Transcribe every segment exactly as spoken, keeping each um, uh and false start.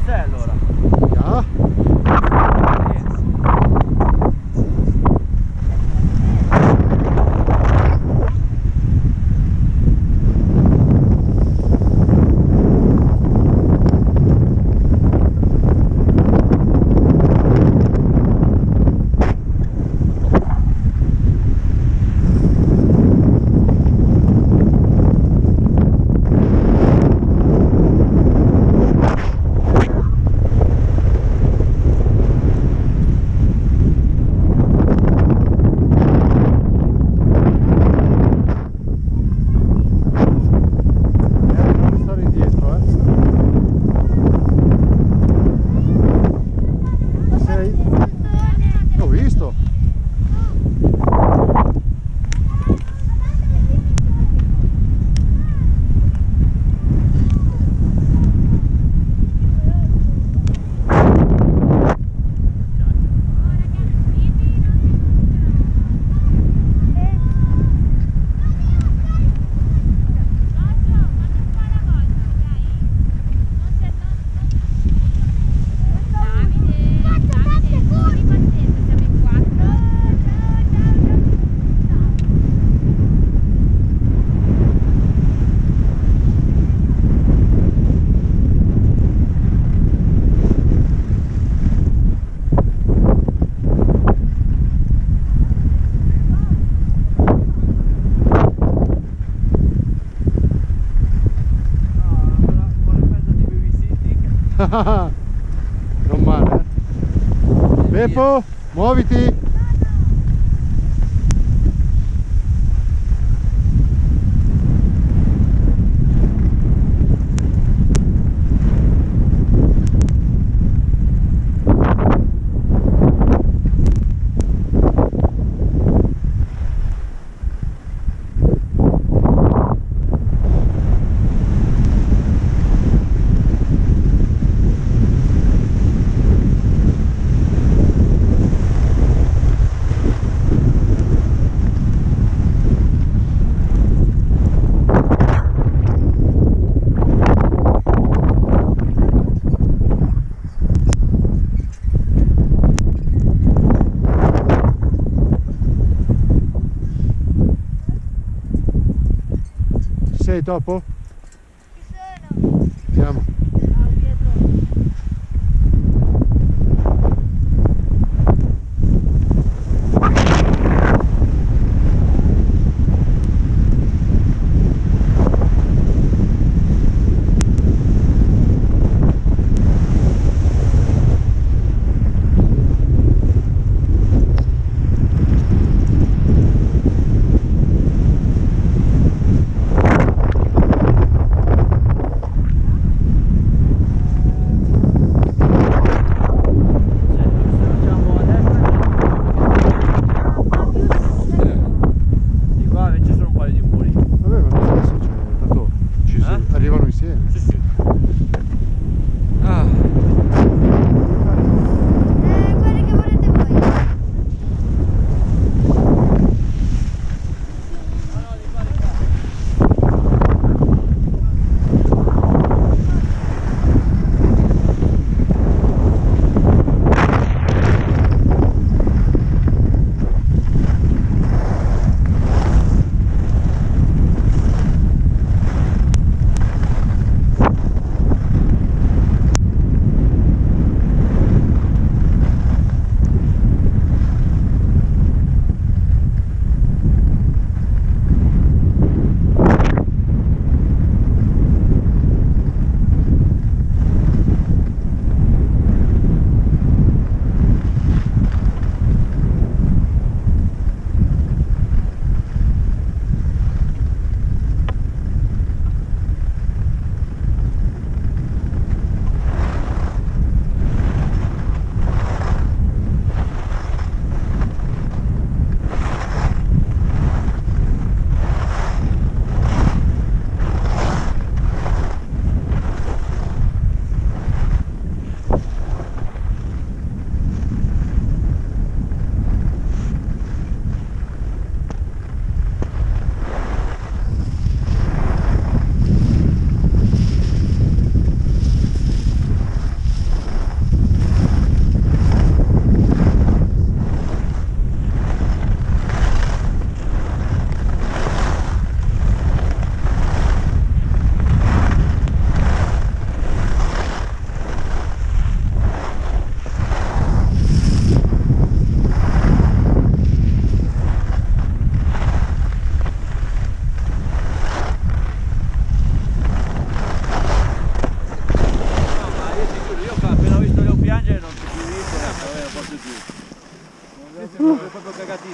sei allora? Ja. Non male, eh? Beppo, muoviti! Sei Topo? Ci sono. Andiamo. Ciao Pietro.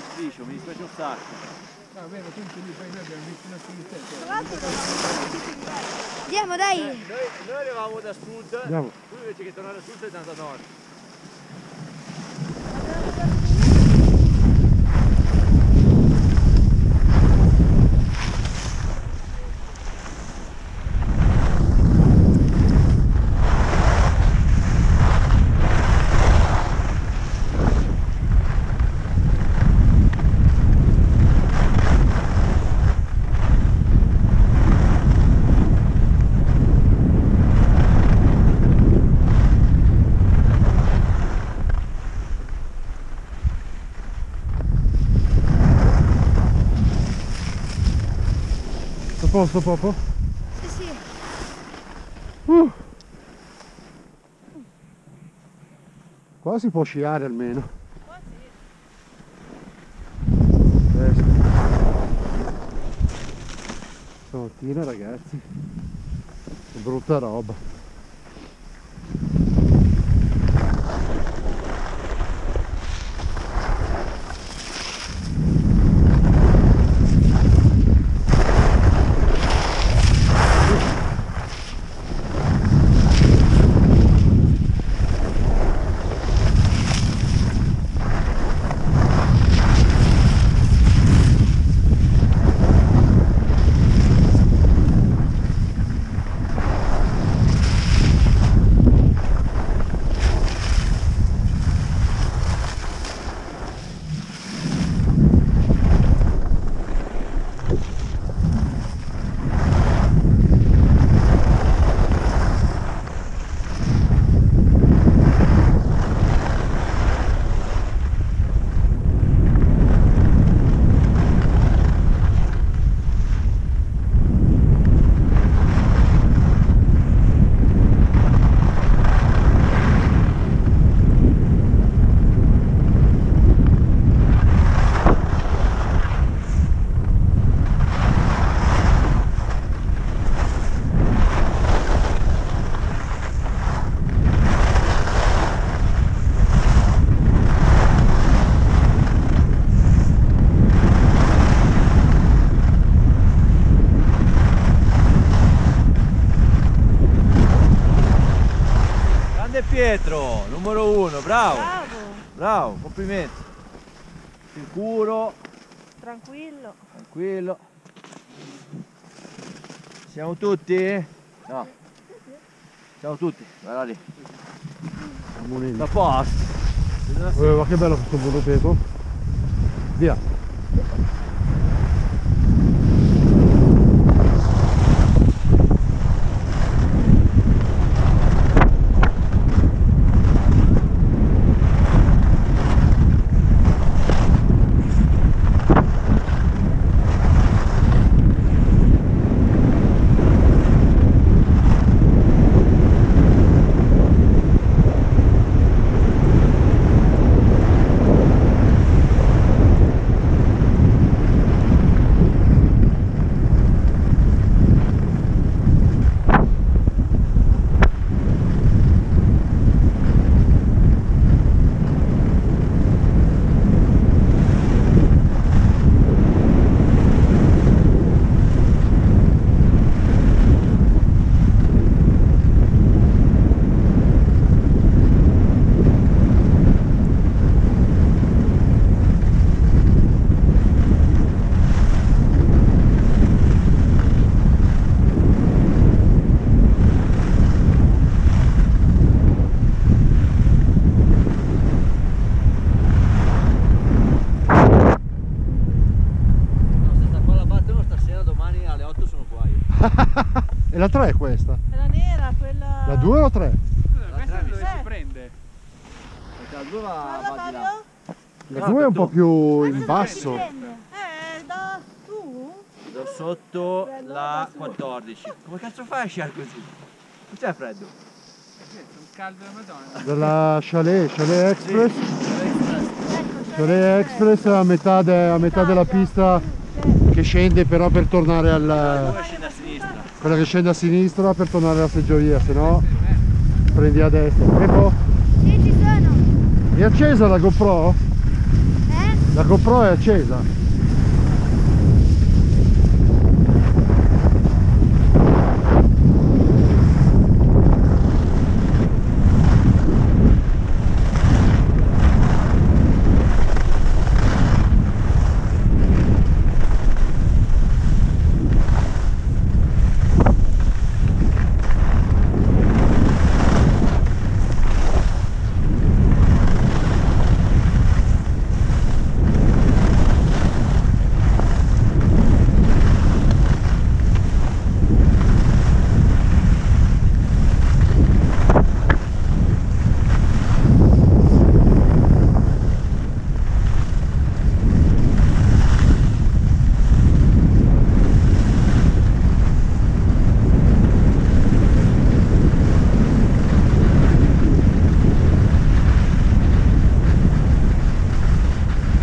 striscio, mi dispiace un sacco. Va bene, tanto lì poi noi abbiamo visto una Tra l'altro non- Andiamo, dai! Noi, noi arrivavamo da sud, Andiamo. tu invece che tornare a sud sei andato a nord. A posto, Popo? Sì, sì. Uh. Qua si può sciare almeno. Eh, sì. Stamattina ragazzi, brutta roba. Pietro, numero uno, bravo, Bravo! bravo, complimenti. Sicuro, Tranquillo. tranquillo. Siamo tutti? No. Siamo tutti, guarda lì. Da posto. Eh, ma che bello questo monopeto. Via. E la tre è questa? È la nera, quella... La due o la tre? Scusa, questa tre. dove si prende? Perché la due va, Guarda va di là. Mario. La No, due è un tu. po' più Questa in dove basso. si prende? Eh, da su? Da sotto Bello, la da su. quattordici. Come cazzo fai a sciare così? Non c'è freddo? C'è un caldo da Madonna. Della Chalet, Chalet Express. Ecco, Chalet Express a metà, de- a metà della pista che scende però per tornare Dove al... scende a sinistra? quella che scende a sinistra per tornare alla seggiovia, se no prendi a destra. Pepo, Sì, ci sono. è accesa la GoPro? Eh? La GoPro è accesa.